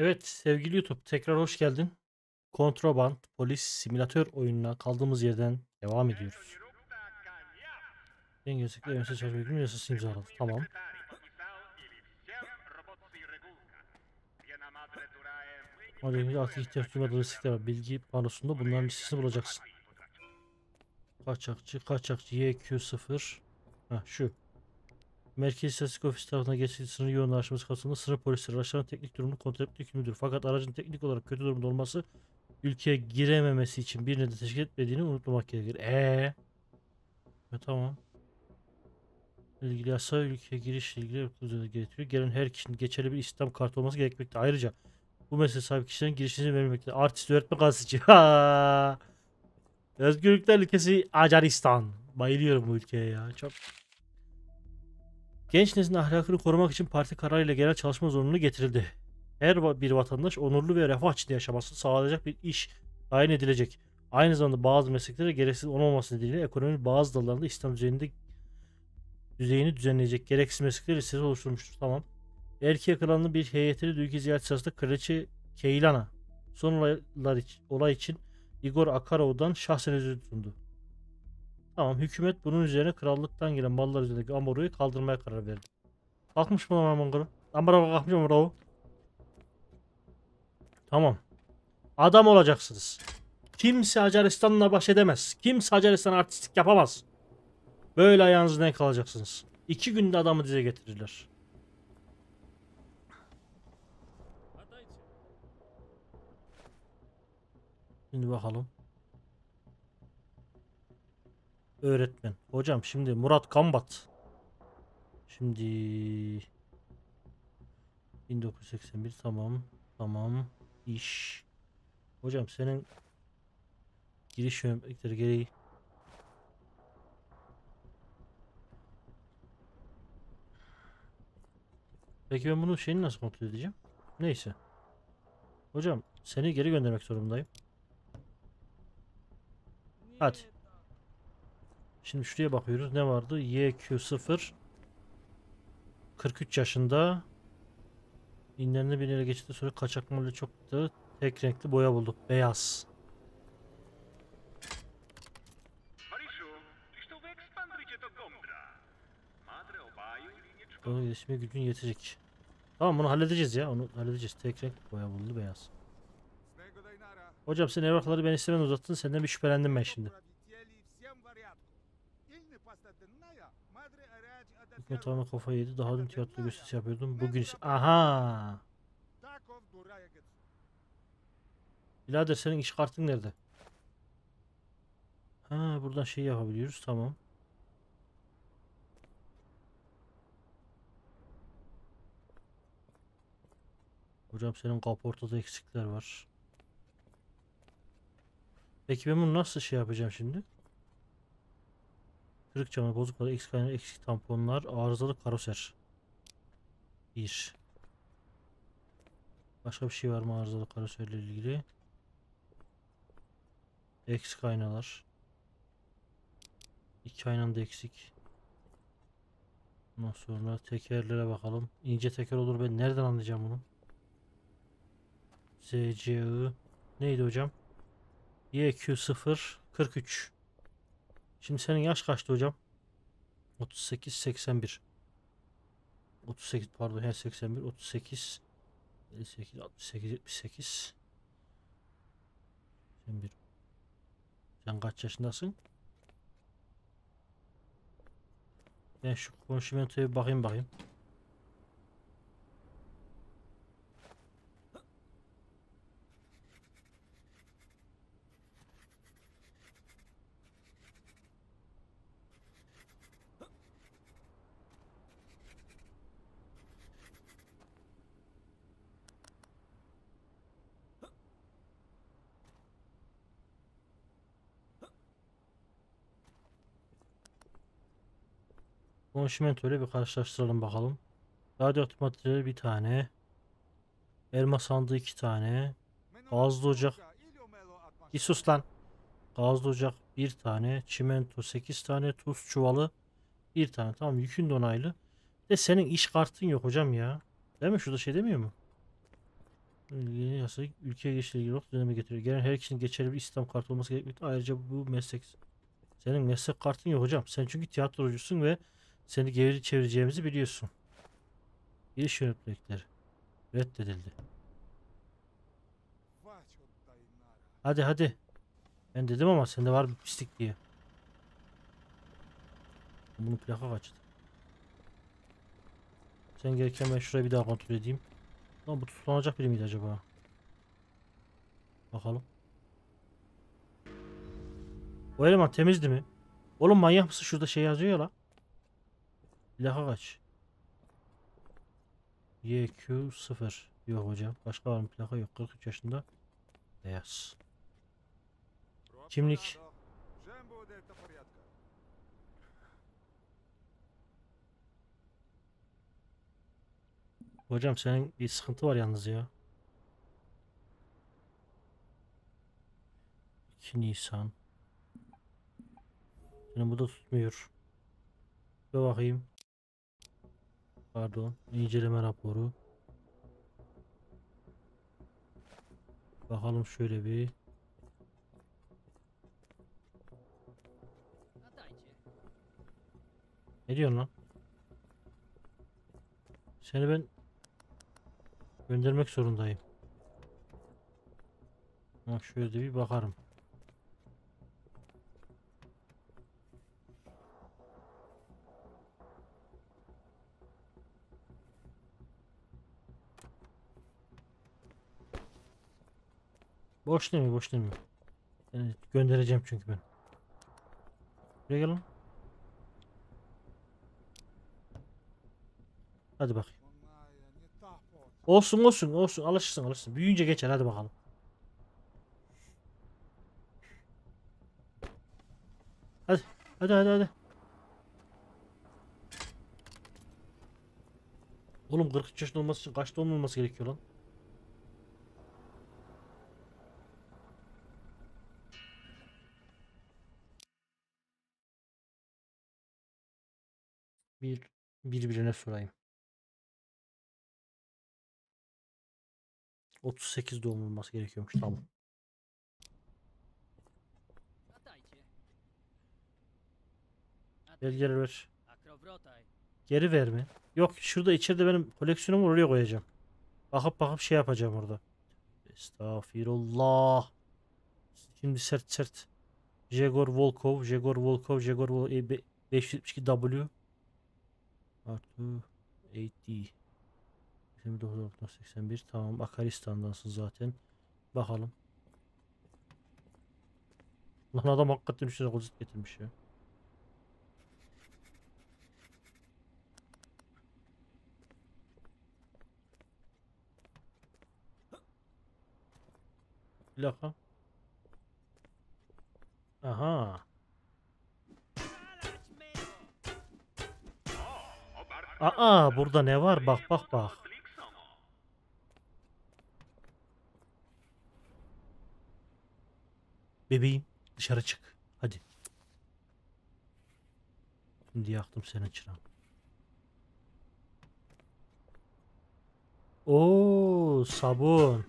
Evet sevgili YouTube tekrar hoş geldin. Kontraband polis simülatör oyununa kaldığımız yerden devam ediyoruz. En gerçekten mesaj çalışma günü yasası imzaladı. Tamam. Hadi artık ihtiyaç duymadığın siteler var. Bilgi panosunda bunların listesini bulacaksın. Kaçakçı YQ0. Ha şu. Merkez İstatistik Ofisi tarafından geçici sınır yoğunlaşması kapsamında sınır polisleri araçların teknik durumunu kontrol etmek yükümlüdür. Fakat aracın teknik olarak kötü durumda olması ülkeye girememesi için bir neden teşkil etmediğini unutmamak gerekir. Tamam. İlgili yasa ülkeye girişle ilgili uykuları getiriyor. Gelen her kişinin geçerli bir İslam kartı olması gerekmekte. Ayrıca bu mesele sahip kişilerin giriş izni verilmekte. Artist, öğretmen gazeteci. Özgürlükler ülkesi Acaristan. Bayılıyorum bu ülkeye ya. Çok. Genç neslin ahlakını korumak için parti kararıyla genel çalışma zorunluluğu getirildi. Her bir vatandaş onurlu ve refah içinde yaşamasını sağlayacak bir iş tayin edilecek. Aynı zamanda bazı mesleklere gereksiz olmaması nedeniyle ekonominin bazı dallarında İslam düzeyini düzenleyecek gereksiz meslekler listesi oluşturmuştur. Tamam. Erkeğe kılanlı bir heyetini ülke ziyareti sırasında Kraliçe Keylana son olay için Igor Akarov'dan şahsen özür sundu. Tamam, hükümet bunun üzerine krallıktan gelen mallar üzerindeki ambargoyu kaldırmaya karar verdi. Kalkmış mı lan ambargo? Ambargo kalkmış mı bravo? Tamam. Adam olacaksınız. Kimse Macaristan'la baş edemez. Kimse Macaristan artistik yapamaz. Böyle ayağınızı denk alacaksınız. 2 günde adamı dize getirirler. Şimdi bakalım. Öğretmen. Hocam şimdi Murat Kambat. Şimdi 1981 tamam. Tamam. İş. Hocam senin giriş yönetmelikleri gereği. Peki ben bunu şeyini nasıl kontrol edeceğim? Neyse. Hocam seni geri göndermek zorundayım. Hadi. Şimdi şuraya bakıyoruz. Ne vardı? YQ0 43 yaşında. İnlerine bir yere geçti. Sonra kaçak malı çoktu. Tek renkli boya bulduk. Beyaz. Doğru iletişime gücün yetecek. Tamam bunu halledeceğiz ya. Onu halledeceğiz. Tek renk boya buldu beyaz. Hocam sen evrakları ben istemeden uzattın. Senden bir şüphelendim ben şimdi. Hikmet tamamen kafayı yedi. Daha dün tiyatro gösterisi yapıyordum. Bugün ise... Aha! Birader senin iş kartın nerede? Ha buradan şey yapabiliyoruz. Tamam. Hocam senin kaportada eksikler var. Peki ben bunu nasıl şey yapacağım şimdi? Kırık camı, bozuk para, eksik kaynağı, eksik tamponlar, arızalı karoser. Bir. Başka bir şey var mı arızalı karoserle ilgili? Eksik aynalar. İki aynan da eksik. Ondan sonra tekerlere bakalım. İnce teker olur, ben nereden anlayacağım bunu? ZCI neydi hocam? YQ0 43. Şimdi senin yaş kaçtı hocam? 38 81. 38 pardon her 81 38 58 68 78. Sen kaç yaşındasın? Ben şu konşimentoya bir bakayım. Konşimento ile bir karşılaştıralım bakalım. Radyoaktif maddeleri bir tane. Elma sandığı iki tane. Gazlı ocak. Bir sus lan. Gazlı ocak bir tane. Çimento 8 tane. Tuz çuvalı bir tane. Tamam yükün de onaylı. De senin iş kartın yok hocam ya. Değil mi? Şurada şey demiyor mu? Yeni yasa ülkeye geçişle ilgili olarak düzenleme getiriyor. Gelen her kişinin geçerli bir İslam kartı olması gerekmekte. Ayrıca bu meslek... Senin meslek kartın yok hocam. Sen çünkü tiyatrocusun ve seni geri çevireceğimizi biliyorsun. Giriş yönetmelikleri reddedildi. Hadi hadi. Ben dedim ama sende var bir pislik diye. Bunun plaka kaçtı. Sen gereken ben şurayı bir daha kontrol edeyim. Lan bu tutulanacak biri miydi acaba? Bakalım. O eleman temizdi mi? Oğlum manyak mısın? Şurada şey yazıyor ya la. Plaka kaç? YQ0. Yok hocam. Başka var mı? Plaka yok. 43 yaşında. Beyaz. Kimlik. Hocam senin bir sıkıntı var yalnız ya. 2 Nisan. Senin bu da tutmuyor. Bir bakayım. Pardon. İnceleme raporu. Bakalım şöyle bir. Ne diyorsun lan? Seni ben göndermek zorundayım. Ha, şöyle de bir bakarım. Boş değil mi? Boş değil mi? Yani göndereceğim çünkü ben. Buraya gel lan. Hadi bak. Olsun olsun olsun. Alışırsın alışırsın. Büyüyünce geçer. Hadi bakalım. Hadi. Hadi hadi hadi. Oğlum 43 yaşında olması için kaç doğumlu olması gerekiyor lan? Bir birbirine sorayım. 38 doğumlu olması gerekiyormuş. Tamam. Belgeleri ver. Geri ver mi? Yok şurada içeride benim koleksiyonum var oraya koyacağım. Bakıp bakıp şey yapacağım orada. Estağfirullah. Şimdi sert sert. Jegor Volkov, Jegor Volkov, Jegor Volkov 572W artı 8D 29.81 tamam Akaristan'dansın zaten. Bakalım. Lan adam hakikaten üstüne kozit getirmiş ya. Bir dakika. Aha. Aa burada ne var? Bak bak bak. Bebeğim dışarı çık. Hadi. Şimdi yaktım senin çırağını. Oo sabun.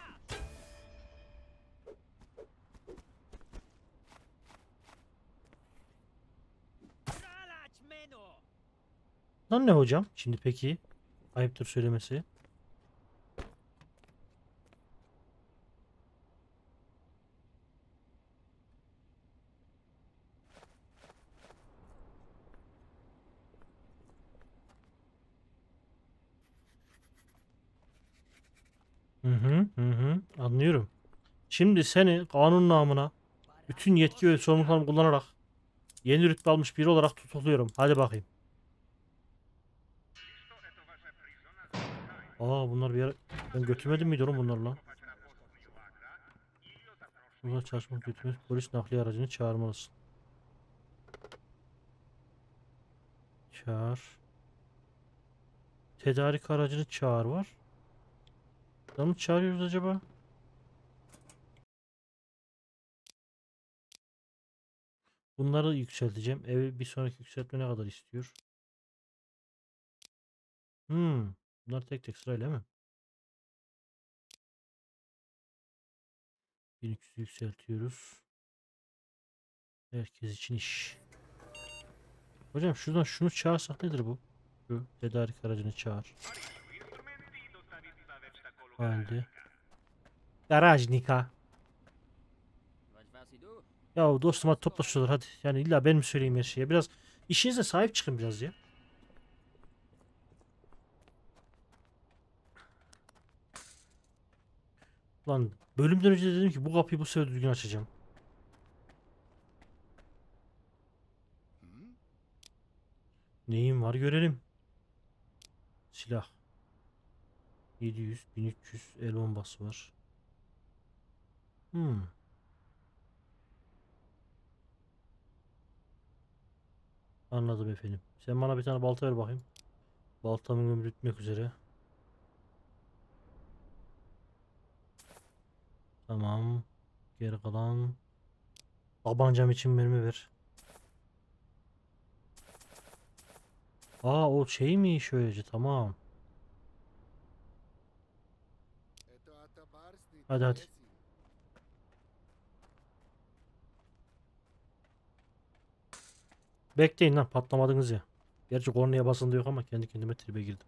Lan ne hocam? Şimdi peki. Ayıptır söylemesi. Hı hı hı hı. Anlıyorum. Şimdi seni kanun namına bütün yetki ve sorumluluklarımı kullanarak yeni rütbe almış biri olarak tutukluyorum. Hadi bakayım. Aa bunlar bir yer... Ben götürmedim miydi oğlum bunlar lan? Bunlar çalışmak götürmez. Polis nakliye aracını çağırmalısın. Çağır. Tedarik aracını çağır var. Adamı çağırıyoruz acaba? Bunları yükselteceğim. Evi bir sonraki yükseltme ne kadar istiyor? Hmm. Bunlar tek tek sırayla mi? 1200 yükseltiyoruz. Herkes için iş. Hocam şuradan şunu çağırsak nedir bu? Şu tedarik aracını çağır. Halde. Garajnika. Ya dostum hadi topla şuraları hadi. Yani illa ben mi söyleyeyim her şeye? Biraz işinize sahip çıkın biraz ya. Lan bölümden önce dedim ki bu kapıyı bu sefer düzgün açacağım. Neyim var görelim. Silah. 700, 1300 el bombası var. Hmm. Anladım efendim. Sen bana bir tane balta ver bakayım. Baltamın ömrü bitmek üzere. Tamam. Geri kalan. Tabancam için mermi ver. Aa o şey mi şöylece tamam. Hadi hadi. Bekleyin lan patlamadınız ya. Gerçi kornaya basın yok ama kendi kendime tribe girdim.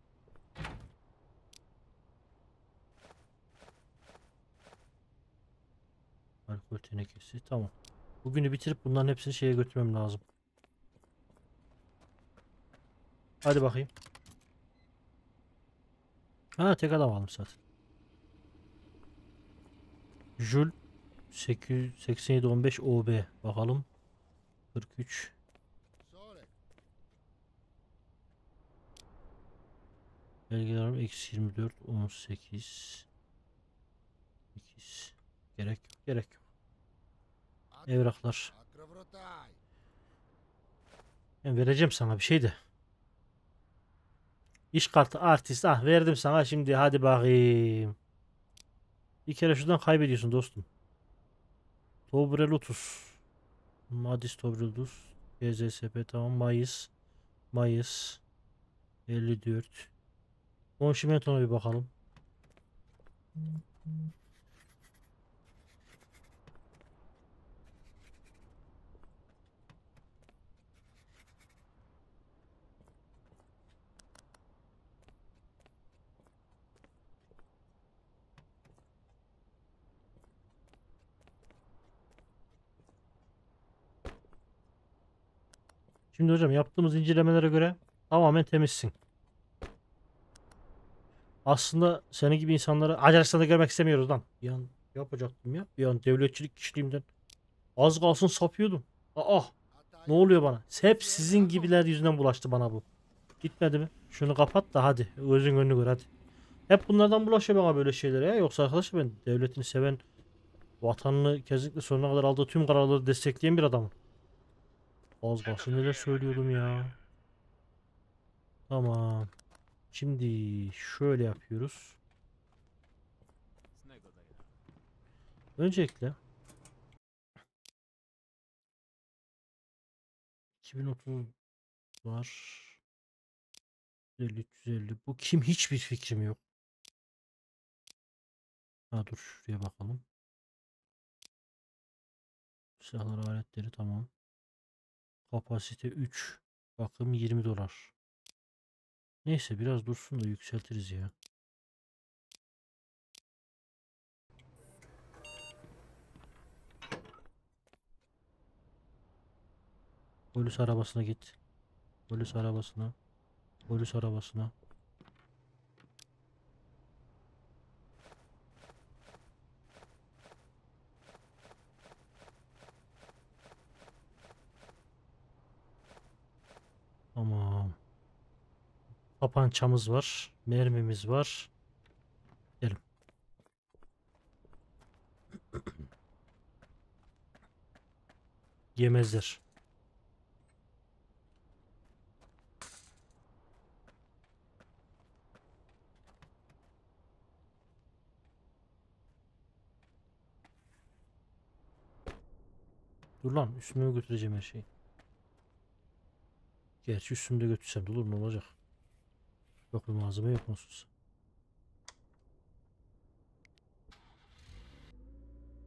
Alkol tenekesi tamam. Bugünü bitirip bunların hepsini şeye götürmem lazım. Hadi bakayım. Ha tek adam almış zaten. Jul 88715 OB bakalım. 43 belgelerim eksi 24 18 8 gerek yok gerek yok. Evraklar. Ben vereceğim sana bir şey de. İş kartı artist ah verdim sana şimdi hadi bakayım. Bir kere şuradan kaybediyorsun dostum. Tobrelotus. Madis Tobrelotus. GZSP tamam Mayıs. Mayıs. 54. Konşimentona bir bakalım. Şimdi hocam yaptığımız incelemelere göre tamamen temizsin. Aslında senin gibi insanları Acaristan'da görmek istemiyoruz lan. Bir an yapacaktım ya. Bir an devletçilik kişiliğimden az kalsın sapıyordum. Aa ne oluyor bana? Hep sizin gibiler yüzünden bulaştı bana bu. Gitmedi mi? Şunu kapat da hadi. Gözün önünü gör hadi. Hep bunlardan bulaşıyor bana böyle şeylere ya. Yoksa arkadaşlar ben devletini seven, vatanını kesinlikle sonuna kadar aldığı tüm kararları destekleyen bir adamım. Az kalsın neler söylüyordum ya. Tamam. Şimdi şöyle yapıyoruz. Öncelikle 2030 var. 50 350. Bu kim hiçbir fikrim yok. Ha dur şuraya bakalım. Silahlar aletleri tamam. Kapasite 3. Bakım 20 dolar. Neyse biraz dursun da yükseltiriz ya. Polis arabasına git. Polis arabasına. Polis arabasına. Tamam. Tapançamız var. Mermimiz var. Gidelim. Yemezler. Dur lan üstüme götüreceğim her şeyi. Gerçi üstümde götürsem de olur ne olacak? Yok bir malzeme yok nasılsa.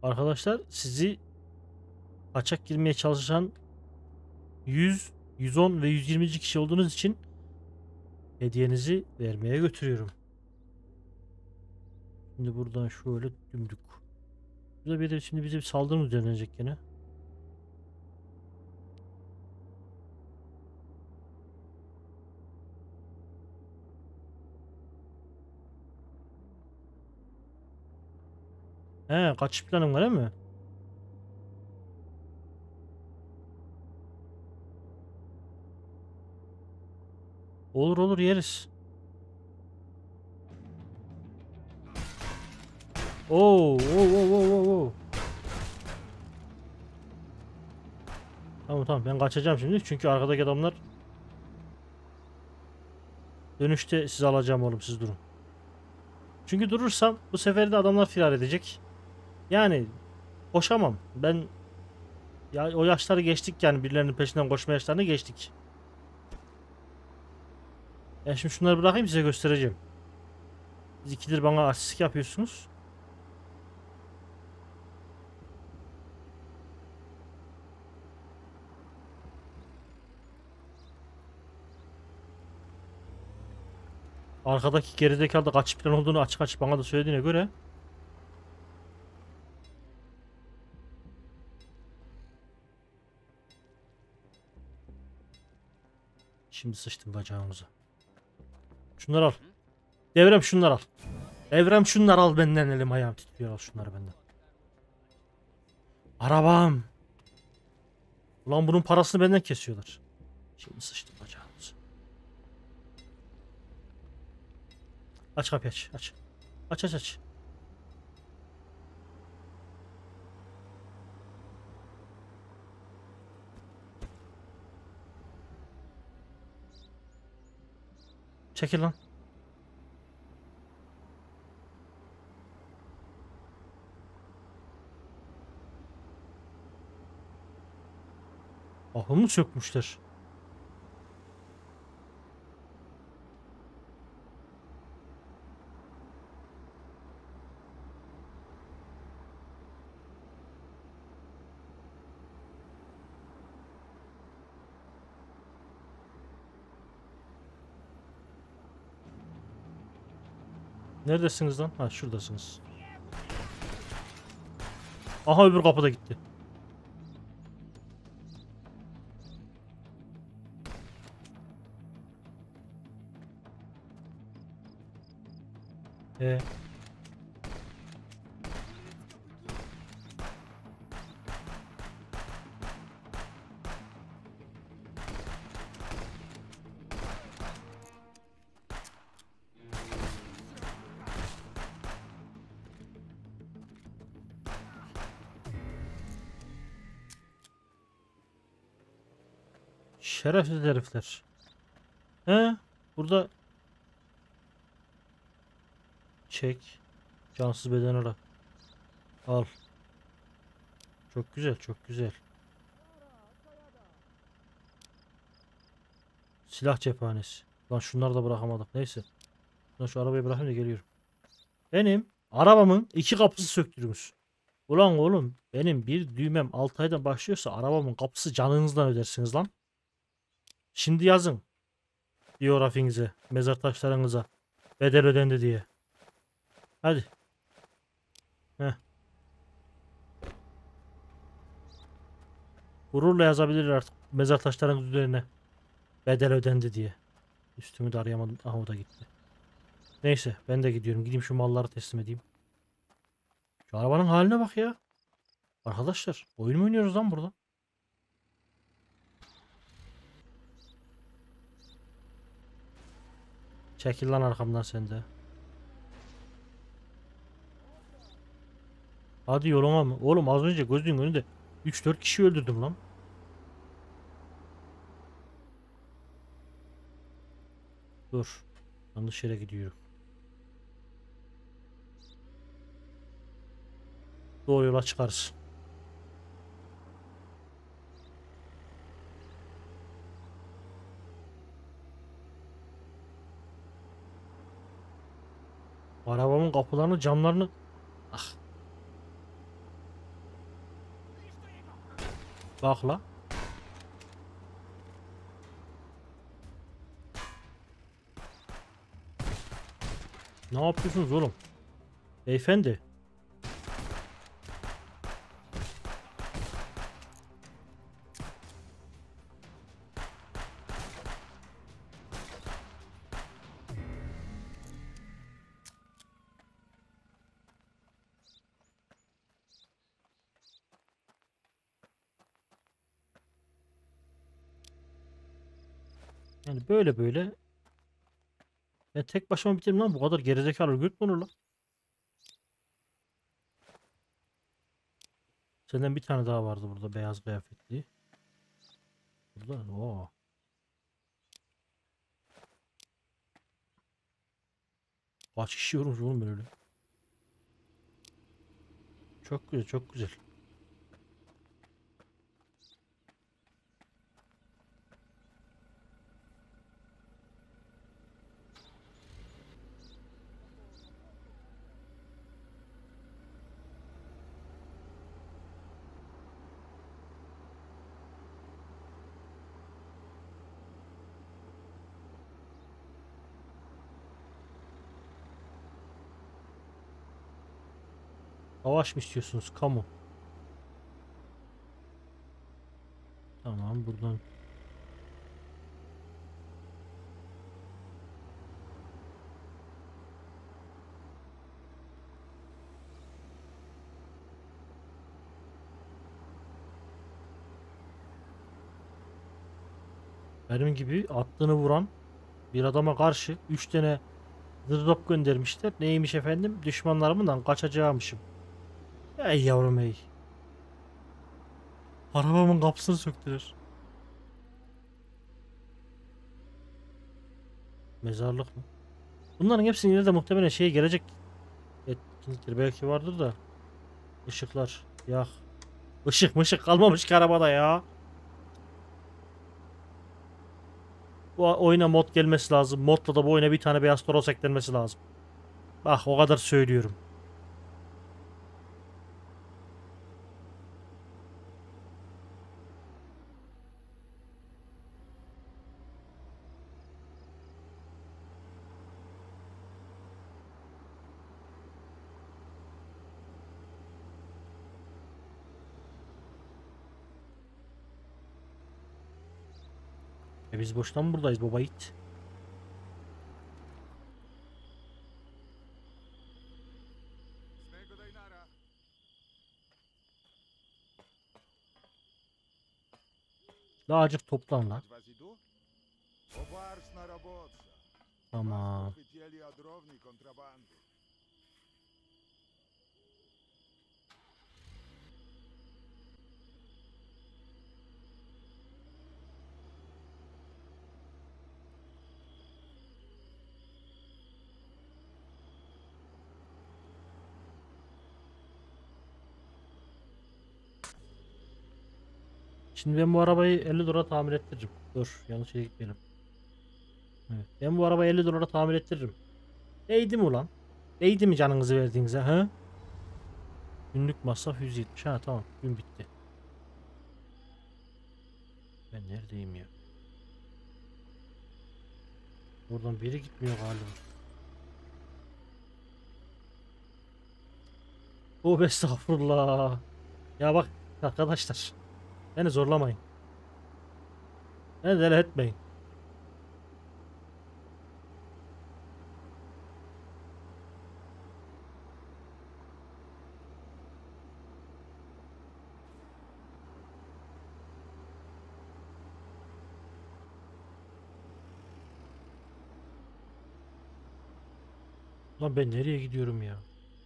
Arkadaşlar sizi kaçak girmeye çalışan 100, 110 ve 120. kişi olduğunuz için hediyenizi vermeye götürüyorum. Şimdi buradan şöyle dümdük. Burada bir de şimdi bize bir saldırı mı düzenlenecek gene? He, kaçış planım var değil mi? Olur olur yeriz. Oo, oo, oo, oo, oo. Tamam tamam ben kaçacağım şimdi çünkü arkadaki adamlar dönüşte sizi alacağım oğlum siz durun. Çünkü durursam bu sefer de adamlar firar edecek. Yani koşamam. Ben ya o yaşları geçtik yani birilerinin peşinden koşma yaşlarını geçtik. Ben şimdi şunları bırakayım size göstereceğim. Siz ikidir bana artistik yapıyorsunuz. Arkadaki gerizekalı da kaç plan olduğunu açık açık bana da söylediğine göre şimdi sıçtım bacağınıza. Şunları al. Devrem şunları al. Devrem şunları al benden elim ayağım titriyor al şunları benden. Arabam. Ulan bunun parasını benden kesiyorlar. Şimdi sıçtım bacağınıza. Aç kapıyı aç aç. Aç aç aç. Çekil lan. Ahımı sökmüşler. Neredesiniz lan? Ha şuradasınız. Aha öbür kapıda gitti. Ee, şerefsiz herifler. He? Burada çek. Cansız beden ara. Al. Çok güzel, çok güzel. Silah cephanesi. Lan şunları da bırakamadık. Neyse. Lan şu arabayı bırakayım da geliyorum. Benim arabamın iki kapısı söktürmüş. Ulan oğlum benim bir düğmem 6 aydan başlıyorsa arabamın kapısı canınızdan ödersiniz lan. Şimdi yazın. Biyografinize, mezar taşlarınıza bedel ödendi diye. Hadi. Heh. Gururla yazabilir artık mezar taşlarınız üzerine bedel ödendi diye. Üstümü de arayamadım. Aha o da gitti. Neyse ben de gidiyorum. Gideyim şu malları teslim edeyim. Şu arabanın haline bak ya. Arkadaşlar oyun mu oynuyoruz lan burada? Çekil lan arkamdan sen de. Hadi yoluma mı? Oğlum az önce gözünün önünde 3-4 kişi öldürdüm lan. Dur. Yanlış yere gidiyorum. Doğru yola çıkarız. Arabamın kapılarını camlarını... Ah. Bak la. Ne yapıyorsunuz oğlum? Beyefendi. Yani böyle böyle. Ben tek başıma bitirdim lan. Bu kadar gerizekalı örgüt mü olur lan? Senden bir tane daha vardı burada beyaz kıyafetli. Burada o. Kaç kişi yorulmuş oğlum böyle. Çok güzel, çok güzel. Savaş mı istiyorsunuz? Kamu. Tamam buradan. Benim gibi attığını vuran bir adama karşı 3 tane zırhop göndermişler. Neymiş efendim? Düşmanlarımdan kaçacağımışım. Ey yavrum ey. Arabamın kapısını söktüler. Mezarlık mı? Bunların hepsinin yine de muhtemelen şeye gelecek etkinlikleri belki vardır da. Işıklar. Yak. Işık mışık kalmamış ki arabada ya. Bu oyuna mod gelmesi lazım. Modla da bu oyuna bir tane beyaz toros eklenmesi lazım. Bak o kadar söylüyorum. Biz boştan mı buradayız baba it? Daha acık toplan lan. Tamam. Şimdi ben bu arabayı 50 dolara tamir ettiririm. Dur yanlış yere gitmeyelim. Evet. Ben bu arabayı 50 dolara tamir ettiririm. Değdi mi ulan? Değdi mi canınızı verdiğinize ha? Günlük masraf 170. Ha tamam gün bitti. Ben neredeyim ya? Buradan biri gitmiyor galiba. Oh estağfurullah. Ya bak arkadaşlar. Beni zorlamayın. Beni deli etmeyin. Ulan ben nereye gidiyorum ya?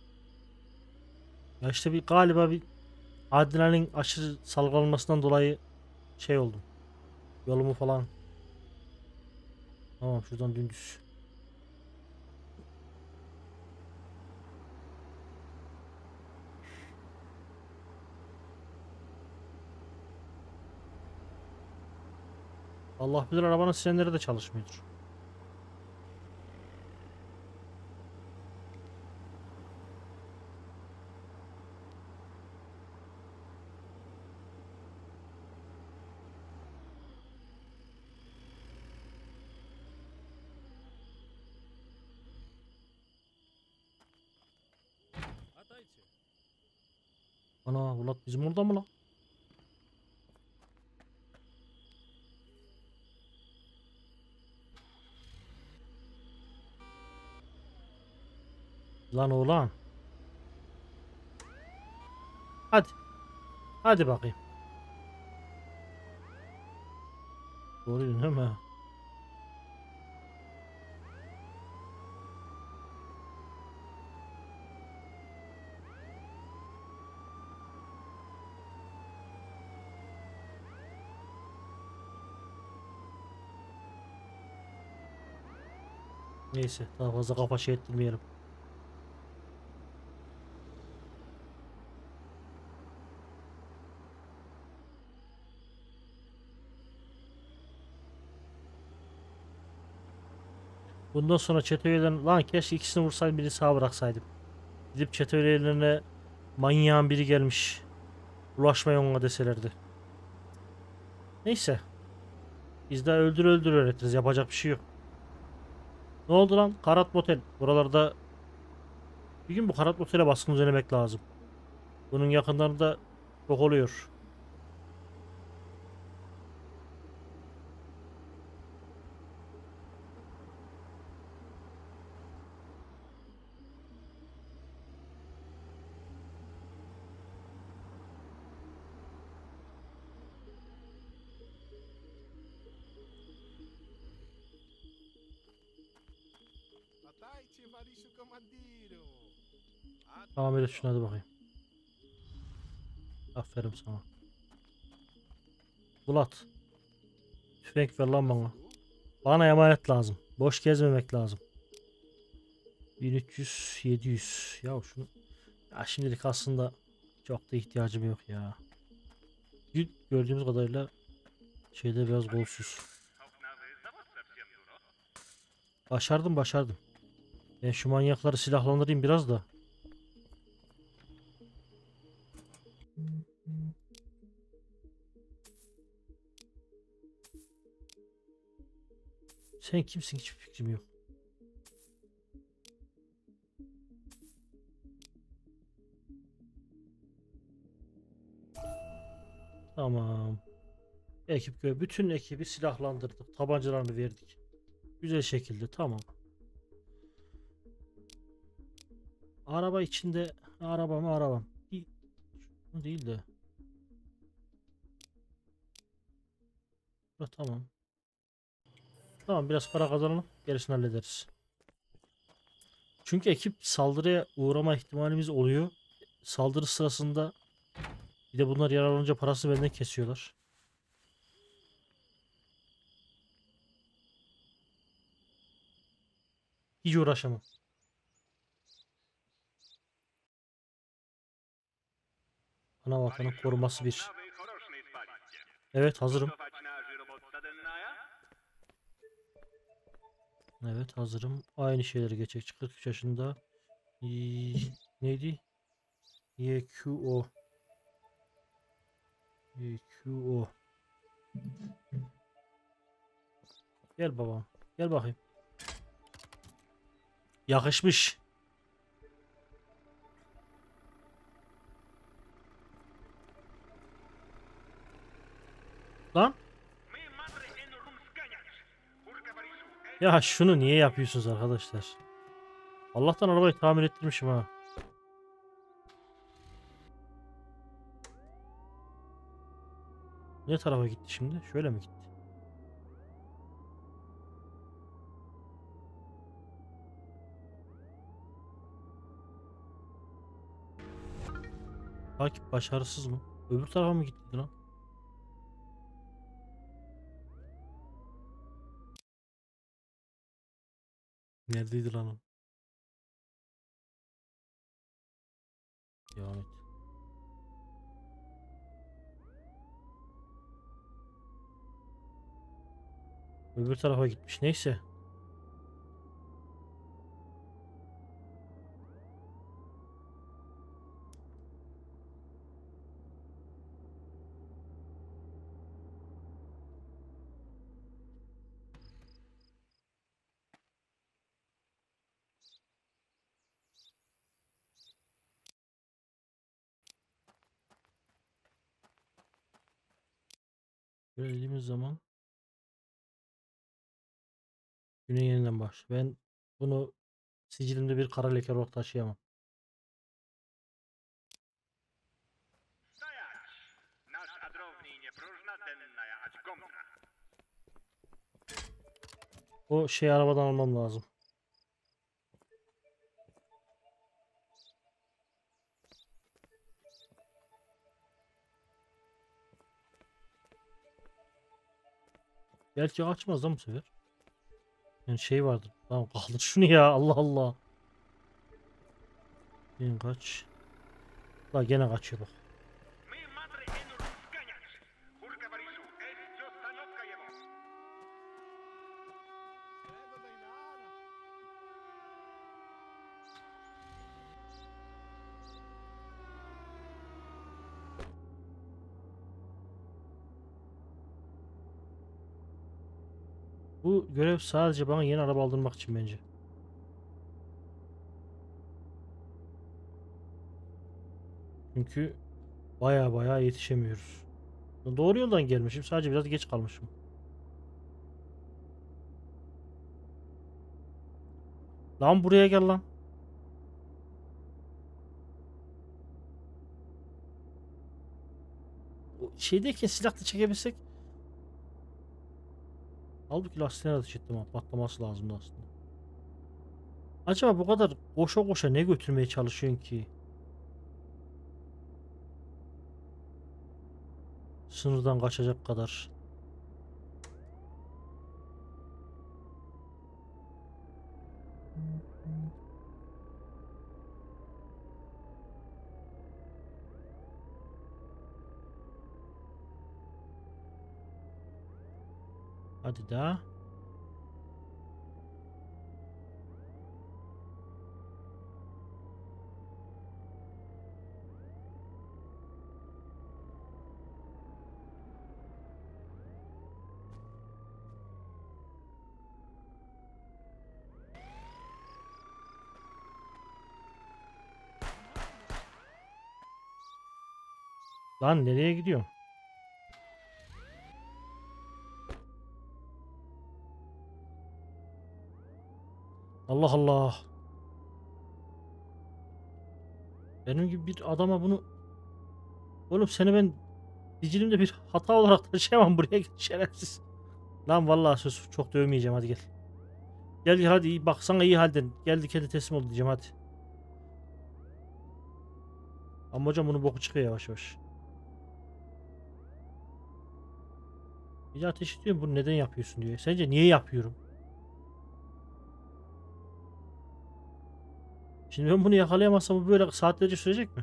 Ya işte bir galiba bir adrenalin aşırı salgılanmasından dolayı şey oldum. Yolumu falan. Tamam şuradan dümdüz. Allah bilir arabanın sirenleri de çalışmıyordur. Ana ulan bizim orada mı lan? Lan oğlan. Hadi. Hadi bakayım. Doğru değil mi? Neyse daha fazla kafa şey ettirmeyelim. Bundan sonra çete üyelerine lan keşke ikisini vursaydım birini sağ bıraksaydım. Gidip çete üyelerine manyağın biri gelmiş. Ulaşmayın ona deselerdi. Neyse. Biz de öldür öldür öğretiriz. Yapacak bir şey yok. Ne oldu lan? Karat Motel. Buralarda bir gün bu Karat Motel'e baskın düzenlemek lazım. Bunun yakınlarında çok oluyor. Tamam öyle şuna da bakayım. Aferin sana. Bulat. Tüfek ver lan bana. Bana emanet lazım. Boş gezmemek lazım. 1300 700. Ya şunu. Ya şimdilik aslında çok da ihtiyacım yok ya. Gördüğümüz kadarıyla şeyde biraz golsüz. Başardım başardım. Ben şu manyakları silahlandırayım biraz da. Sen kimsin hiçbir fikrim yok. Tamam. Bütün ekibi silahlandırdık. Tabancalarını verdik. Güzel şekilde tamam. Araba içinde arabam. Değil de. Tamam. Tamam biraz para kazanalım. Gerisini hallederiz. Çünkü ekip saldırıya uğrama ihtimalimiz oluyor. Saldırı sırasında bir de bunlar yaralanınca parası benden kesiyorlar. Hiç uğraşamam. Ana vatanın koruması bir. Evet hazırım. Evet hazırım. Aynı şeyleri geçecek. 43 yaşında. Neydi? YQO. YQO. Gel babam. Gel bakayım. Yakışmış. Lan. Ya şunu niye yapıyorsunuz arkadaşlar? Allah'tan arabayı tamir ettirmişim ha. Ne tarafa gitti şimdi? Şöyle mi gitti? Takip başarısız mı? Öbür tarafa mı gitti lan? Neredeydi lan o? Devam et. Öbür tarafa gitmiş. Neyse. Böyle dediğimiz zaman güne yeniden baş. Ben bunu sicilimde bir kara leke olarak taşıyamam. Stojąć! Nasz adrowni nie próżna, denna jechać gąbka. O şey arabadan almam lazım. Belki açmaz lan bu sefer. Yani şey vardı. Tamam kaldır şunu ya, Allah Allah. Yine kaç. La gene kaçıyor bak. My madre enur zganiać! Hurka Barisu, es zostanotka jego! Bu görev sadece bana yeni araba aldırmak için bence. Çünkü baya baya yetişemiyoruz. Doğru yoldan gelmişim. Sadece biraz geç kalmışım. Lan buraya gel lan. O şeydeyken silah da çekebilsek. Halbuki lastiğine ateş ettim ha. Patlaması lazımdı aslında. Acaba bu kadar koşa koşa ne götürmeye çalışıyorsun ki? Sınırdan kaçacak kadar. Hadi daha. Lan nereye gidiyorsun? Allah Allah. Benim gibi bir adama bunu... Oğlum seni ben sicilimde bir hata olarak taşıyamam, buraya gel şerefsiz. Lan vallahi söz çok dövmeyeceğim, hadi gel. Gel gel hadi, iyi bak sana iyi halden. Geldi kendi teslim ol diyeceğim, hadi. Ama hocam bunun boku çıkıyor yavaş yavaş. Bir de ateş ediyorum, bunu neden yapıyorsun diyor. Sence niye yapıyorum? Şimdi ben bunu yakalayamazsam bu böyle saatlerce sürecek mi?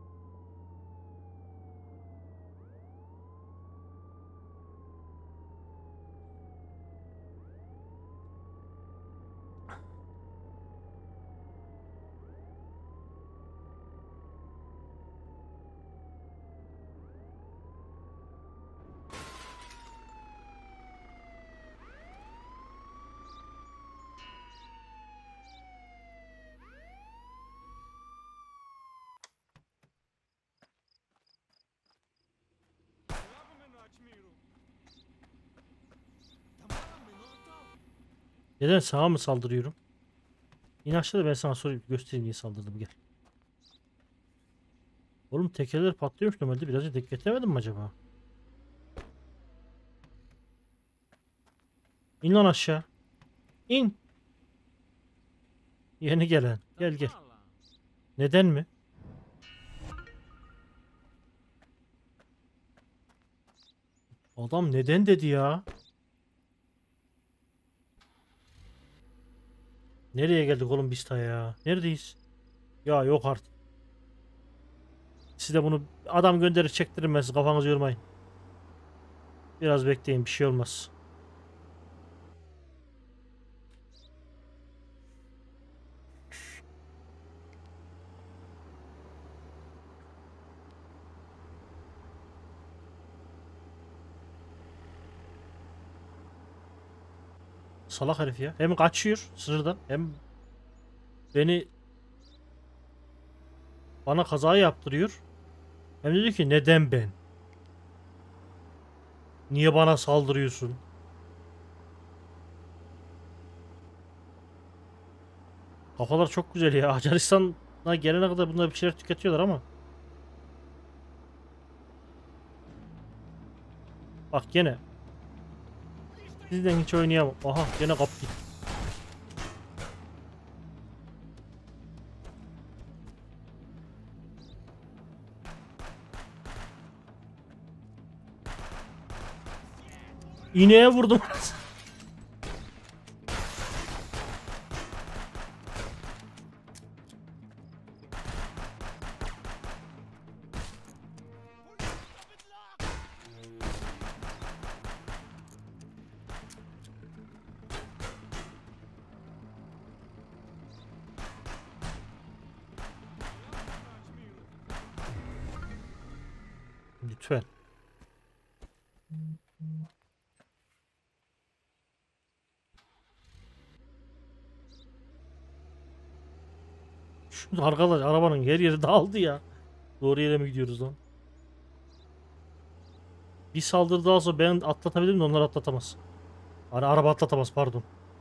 Neden sağa mı saldırıyorum? İn aşağıda, ben sana sorayım göstereyim niye saldırdım, gel. Oğlum tekerler patlıyormuş normalde, birazcık dikkatlemedim mi acaba? İn lan aşağı. İn. Yeni gelen. Gel gel. Neden mi? Adam neden dedi ya? Nereye geldik oğlum biz ta ya? Neredeyiz? Ya yok artık. Siz de bunu adam gönderir çektirin, ben siz kafanızı yormayın. Biraz bekleyin, bir şey olmaz. Salak herif ya. Hem kaçıyor sınırdan, hem bana kaza yaptırıyor. Hem de diyor ki neden ben? Niye bana saldırıyorsun? Kafalar çok güzel ya. Macaristan'a gelene kadar bunlar bir şeyler tüketiyorlar ama. Bak gene. Sizden hiç oynayamam. Aha gene kaptı. İğneye vurdum. Lütfen. Şu arkadaş arabanın her yeri dağıldı ya. Doğru yere mi gidiyoruz lan? Bir saldırı daha sonra ben atlatabilirim de onlar atlatamaz. Araba atlatamaz pardon.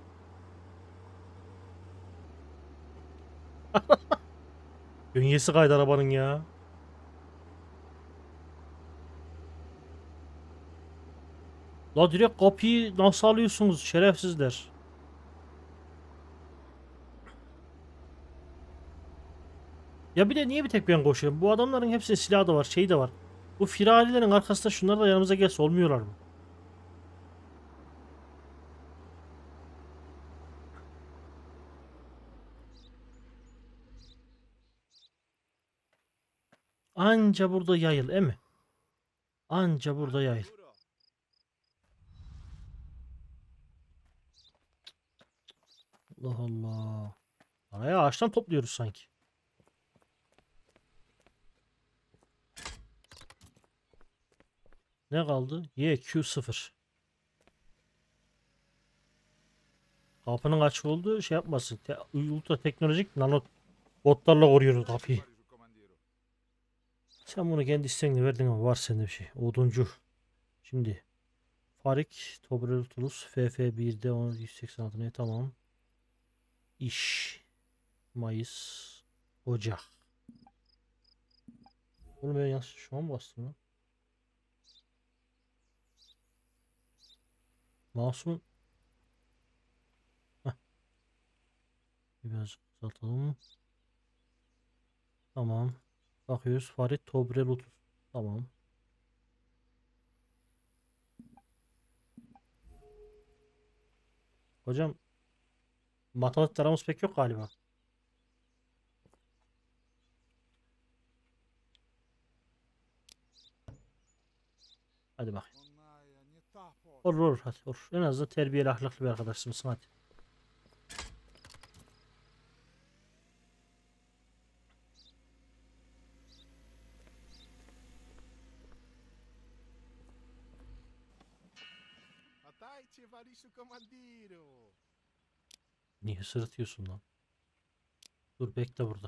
Gönyesi kaydı arabanın ya. La direkt kapıyı nasıl alıyorsunuz şerefsizler? Ya bir de niye bir tek ben koşuyorum? Bu adamların hepsinin silahı da var, şey de var. Bu firarilerin arkasında şunlar da yanımıza gelse olmuyorlar mı? Anca burada yayıl, mi? Anca burada yayıl. Allah Allah. Parayı ağaçtan topluyoruz sanki. Ne kaldı? YQ0. Kapının açık olduğu şey yapmasın. Ultra teknolojik nano botlarla koruyoruz kapıyı. Sen bunu kendi isteğinle verdin ama var sende bir şey. Oduncu. Şimdi Farik, Tobrel Tulus, FF1'de 186 ne tamam. İş. Mayıs. Ocak. Oğlum ben yanlış şu an mı bastım lan? Mouse'umun. Heh. Biraz uzatalım. Tamam. Bakıyoruz. Farik, Tobrel 30. Tamam. Hocam matematik aramız pek yok galiba. Hadi bak. Olur olur hadi olur. En azından terbiyeli ahlaklı bir arkadaşımızsın hadi. Atajcie, Variszu Komandiru. Niye sırıtıyorsun lan? Dur bekle burada.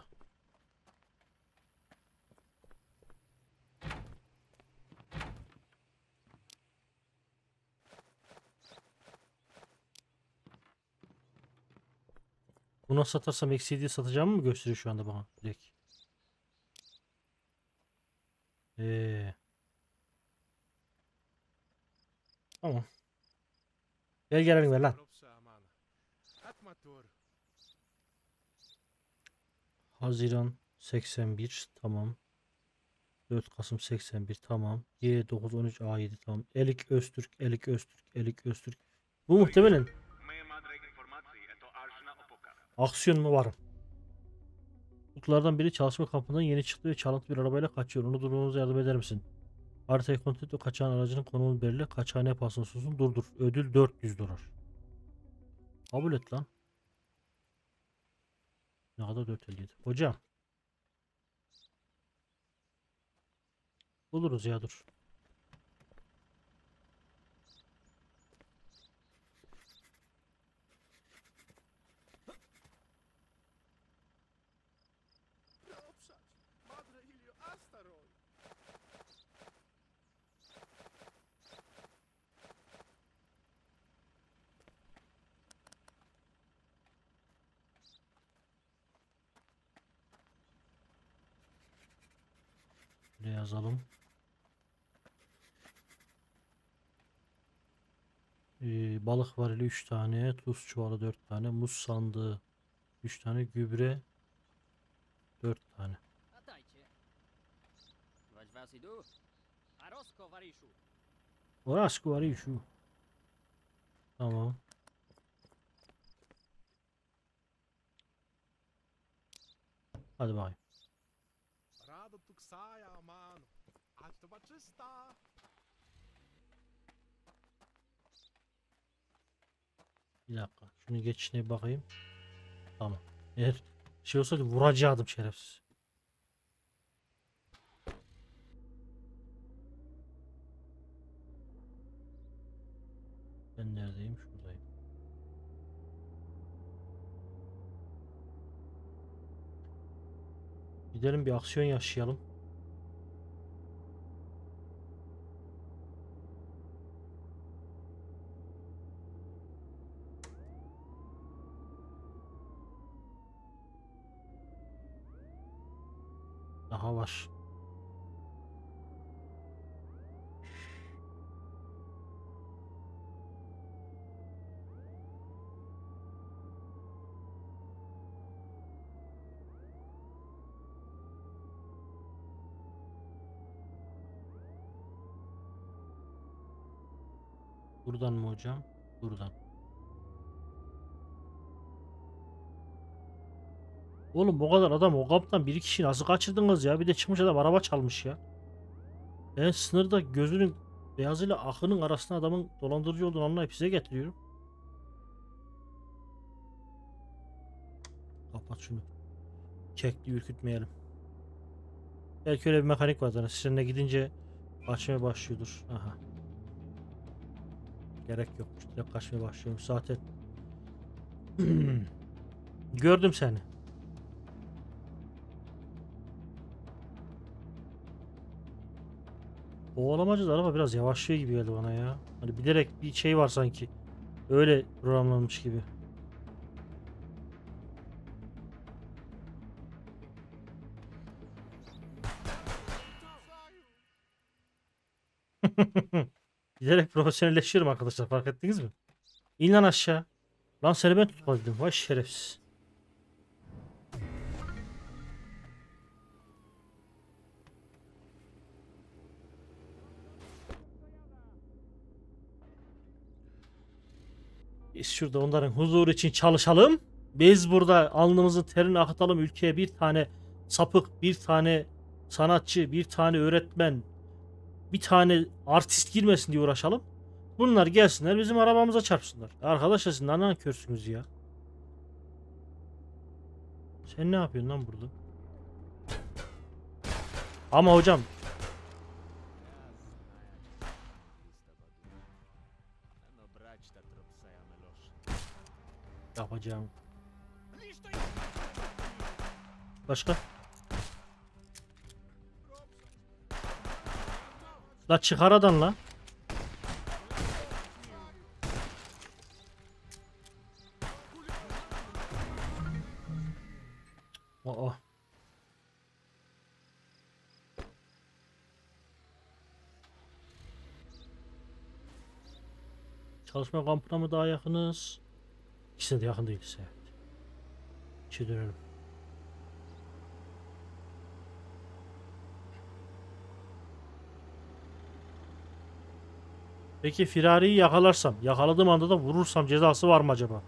Bunu satarsam eksi 7'yi satacağımı mı gösteriyor şu anda bana direkt? Tamam. Gel gelelim ver lan. Haziran 81 tamam. 4 Kasım 81 tamam. Y9 13 A7 tamam. Elik Öztürk, Elik Öztürk, Elik Öztürk. Bu muhtemelen My madre informacji to ażna opoka. aksiyon mu var? Çocuklardan biri çalışma kampından yeni çıktı ve çalıntı bir arabayla kaçıyor. Onu durmamıza yardım eder misin? Haritayı kontrol et ve kaçağın aracının konumunu belirle. Kaçağı ne yapasın olsun durdur. Ödül 400 dolar. Kabul et lan. Ne kadar 457. Hocam. Buluruz ya dur. Ne yazalım? Balık varili 3 tane, tuz çuvalı 4 tane, muz sandığı 3 tane, gübre 4 tane. Witajcie. Wać was idu? Arosko Wariszu. Orası var ya şu. Tamam. Hadi bakayım. Rado Tuksaya, mano. Acho Batista. Bir dakika. Şunu geçişine bakayım. Tamam. Eğer şey olsaydı vuracaktım şerefsiz. Ben neredeyim? Şuradayım. Gidelim bir aksiyon yaşayalım. Daha var. Buradan mı hocam? Buradan. Oğlum o kadar adam o kamptan bir kişiyi nasıl kaçırdınız ya? Bir de çıkmış adam araba çalmış ya. Ben sınırda gözünün beyazıyla akının arasında adamın dolandırıcı olduğunu anlayıp size getiriyorum. Kapat şunu. Kekli ürkütmeyelim. Belki öyle bir mekanik var zaten. Sirenine gidince kaçmaya başlıyordur. Aha. Gerek yokmuş. Direkt kaçmaya başlıyormuş zaten. Gördüm seni. Kovalamacı da araba biraz yavaşlıyor gibi geldi bana ya. Hani bilerek bir şey var sanki. Öyle programlanmış gibi. Giderek profesyonelleşiyorum arkadaşlar, fark ettiniz mi? İn lan aşağı. Lan seni ben tutmadım. Vay şerefsiz. Biz şurada onların huzuru için çalışalım. Biz burada alnımızın terini akıtalım. Ülkeye bir tane sapık, bir tane sanatçı, bir tane öğretmen, bir tane artist girmesin diye uğraşalım. Bunlar gelsinler bizim arabamıza çarpsınlar. Arkadaşlar siz ne nankörsünüz ya. Sen ne yapıyorsun lan burada? Ama hocam No brać ta tropsaja melosz. yapacağım. Başka? La çıkar adan la. Aa. Çalışma kampına mı daha yakınız? İkisine de yakın değiliz, evet. İşe dönelim. Peki firariyi yakalarsam, yakaladığım anda da vurursam cezası var mı acaba?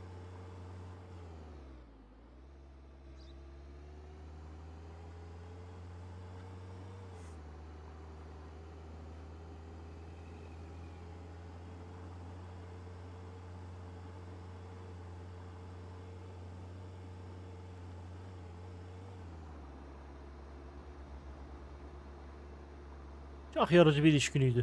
Çok yorucu bir iş günüydü.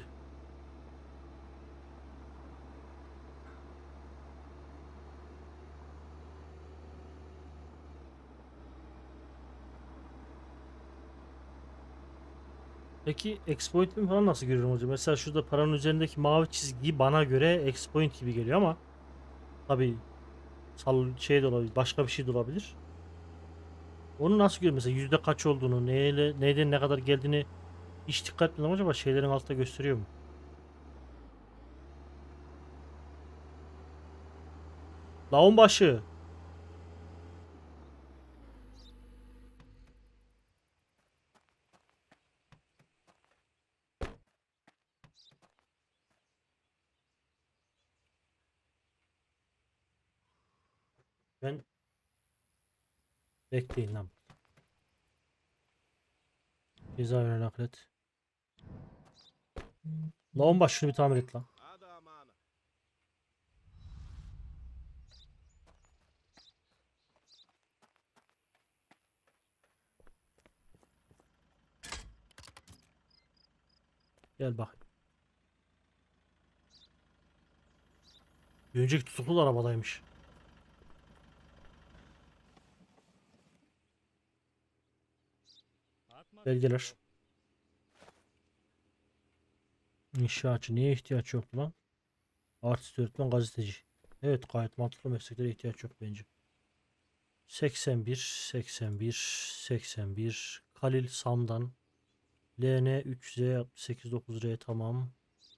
Peki exploit falan nasıl görüyorum hocam? Mesela şurada paranın üzerindeki mavi çizgi bana göre exploit gibi geliyor ama tabii şey de olabilir, başka bir şey de olabilir. Onu nasıl görüyorum? Mesela yüzde kaç olduğunu, neyle, neyden ne kadar geldiğini Hiç dikkat etmedim, acaba şeylerin altta gösteriyor mu? La onbaşı. Ben bekleyin lan. Cezaevine naklet. La onbaşı, şunu bir tamir et lan. هذا أمانة. Gel bak. Bir önceki tutuklu da arabadaymış. Belgeler. İnşaatçı, niye ihtiyaç yok lan? Artist, öğretmen, gazeteci. Evet, gayet mantıklı mesleklere ihtiyaç yok bence. 81, 81, 81. Kalil Samdan. LN 3Z 68 9R, tamam.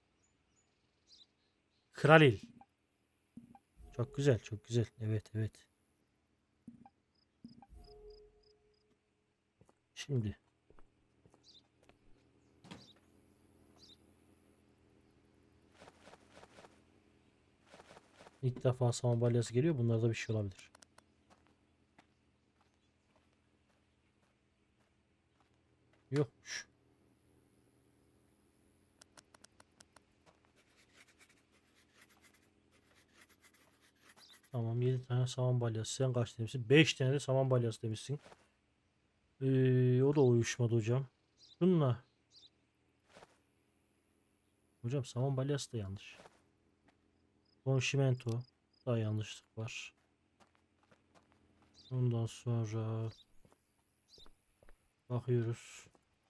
Kralil. Çok güzel, çok güzel. Evet, evet. Şimdi. İlk defa saman balyası geliyor. Bunlarda bir şey olabilir. Yokmuş. Tamam, 7 tane saman balyası. Sen kaç demişsin? 5 tane de saman balyası demişsin. O da uyuşmadı hocam. Bununla. Hocam saman balyası da yanlış. Konşimento da yanlışlık var. Ondan sonra bakıyoruz.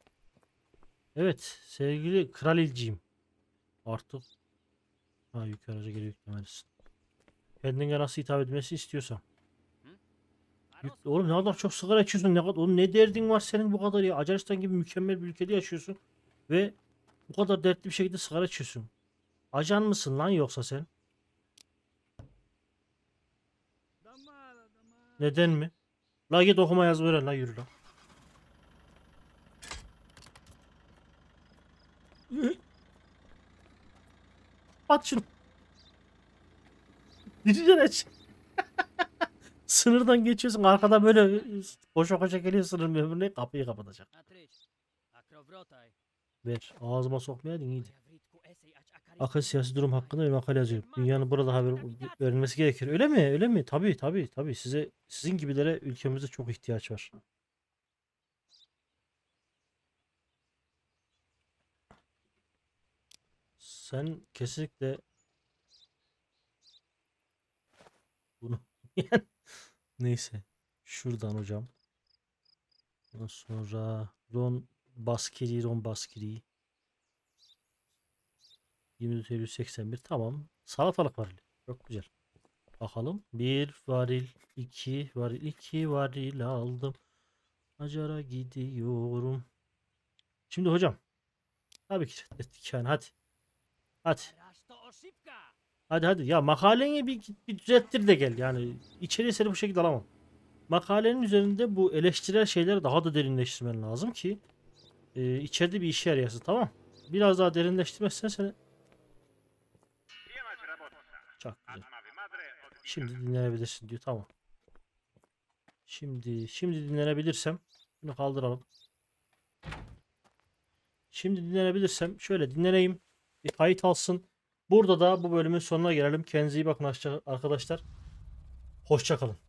Evet sevgili kralilciğim. Artık yukarıca geri yüklemelisin. Kendine nasıl hitap edilmesi istiyorsan. Oğlum ne kadar çok sigara içiyorsun, ne kadar oğlum, ne derdin var senin bu kadar ya? Macaristan gibi mükemmel bir ülkede yaşıyorsun ve bu kadar dertli bir şekilde sigara içiyorsun. Ajan mısın lan yoksa sen? Neden mi? La git okuma yazma öğren la, yürü la. At şunu. Dilinden aç. Sınırdan geçiyorsun, arkada böyle koşa koşa geliyor sınır memuruna, kapıyı kapatacak. Ver, ağzıma sokmayaydın iyiydi. Akıl siyasi durum hakkında bir makale yazıyorum. Dünyanın burada haber verilmesi gerekir. Öyle mi? Öyle mi? Tabii tabii tabii. Sizin gibilere ülkemizde çok ihtiyaç var. Sen kesinlikle bunu neyse. Şuradan hocam. Ondan sonra Ron Baskiri 24 Eylül 81, tamam. Salatalık varili. Çok güzel. Bakalım. 1 varil, 2 varil, 2 varil aldım. Acara gidiyorum. Şimdi hocam. Tabii ki ettik yani, hadi. Hadi. Hadi hadi. Ya makaleni bir düzelttir de gel. Yani içeriye seni bu şekilde alamam. Makalenin üzerinde bu eleştirel şeyleri daha da derinleştirmen lazım ki içeride bir işe yarayasın, tamam. Biraz daha derinleştirmezsen seni... Chiamati Rabozza. Çok güzel. Ad nave madre o di Şimdi dinlenebilirsin diyor, tamam. Şimdi dinlenebilirsem bunu kaldıralım. Şimdi dinlenebilirsem şöyle dinleneyim. Bir kayıt alsın. Burada da bu bölümün sonuna gelelim. Kendinize iyi bakın arkadaşlar. Hoşça kalın.